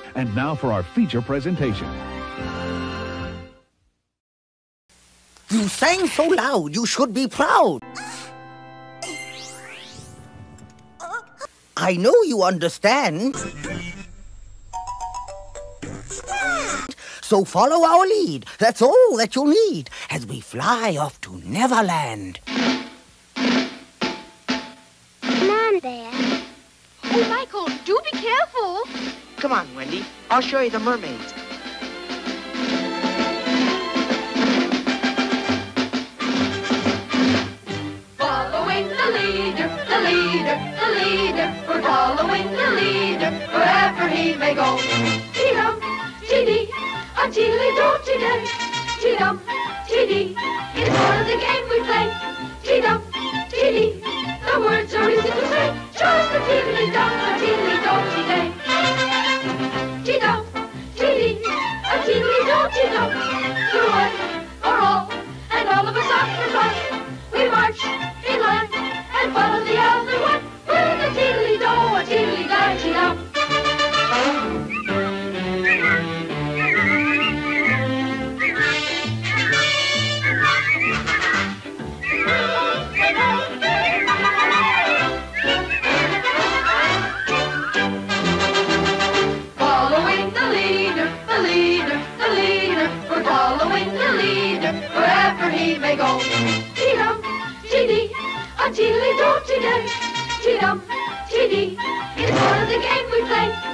And now for our feature presentation. You sang so loud, you should be proud. I know you understand. So follow our lead. That's all that you'll need as we fly off to Neverland. Come on, Bear. Oh, Michael, do be careful. Come on, Wendy. I'll show you the mermaids. Following the leader, the leader, the leader. We're following the leader wherever he may go. Chee-dum, chee-dee, a chee-lee-do-chee-day. Chee-dum, chee-dee, it's part of the game we play. Chee-dum, chee-dee, the words are easy to say. Just a chee-lee-dum, a chee-lee-do-chee-day. Chee-dum, chee-dee, a chee-lee-do-chee-dum. Through one or all, and all of us off the front. We march in line and follow the other one. With a chee-lee-do, a chee-lee-do-chee-dum. Following the leader, the leader, the leader. We're following the leader wherever he may go. Chee-dum, chee-dee, a chee-lee-do-chee-day. Chee-dum, chee-dee, it's part of the game we play.